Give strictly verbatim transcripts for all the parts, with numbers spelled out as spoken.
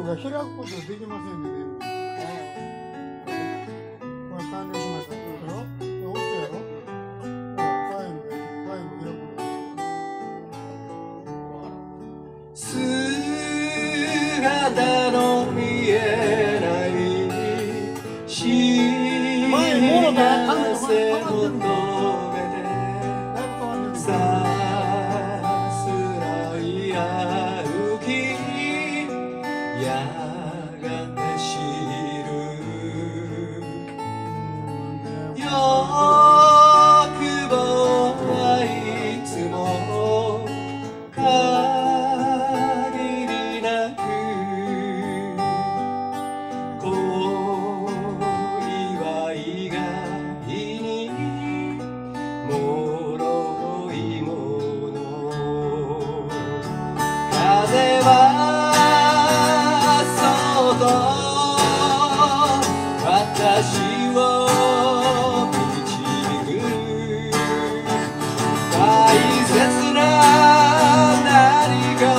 が開くことできませんね、でも。これ完了しました。どうだろう？押すやろ？ほら、ファイルが、ファイル開く姿の見えない幸せ求めてさすらい歩きやがて知る欲望はいつも限りなく恋は意外に脆いもの風はそうと私を導く大切な何かを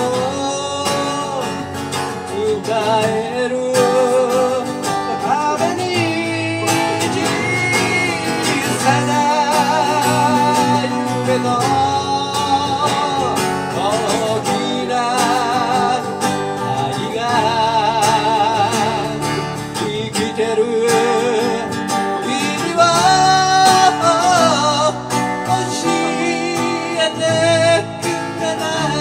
伝える壁に小さな夢と大きな愛が生きてる意味を教えてくれない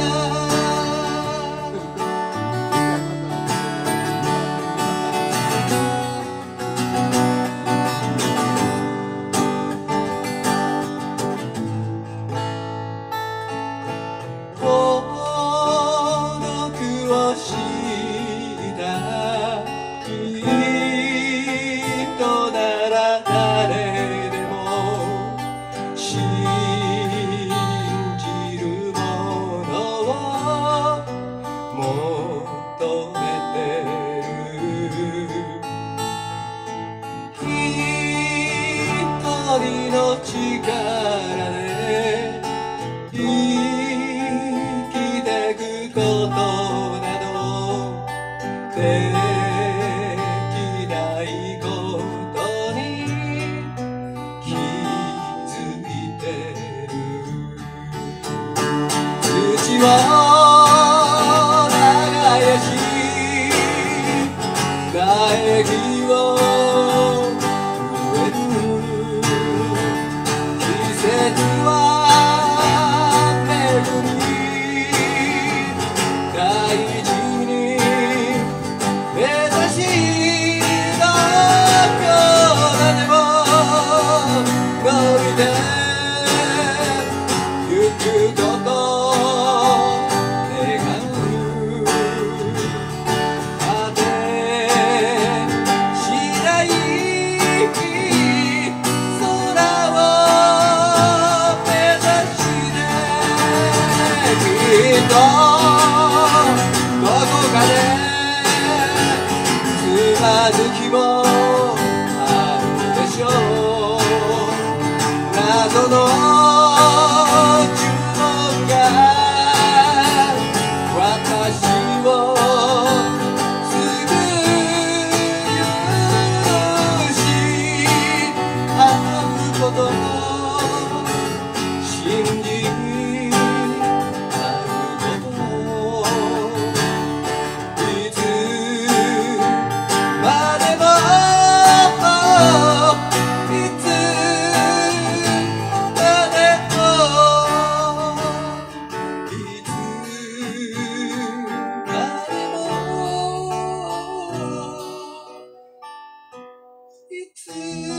孤独をした人なら誰でも信じるものを求めてる一人の力で生きてくことなどできないことに気づいてる土を耕し唾液を植える季節は巡り大事に目指しどこまでも動いてゆくこと願う果てしない空を目指してきっとどこかでつまずきもあるでしょう謎の呪文が私を救うし会うことを信じ会うこといつまでもいつまでもいつまでもいつ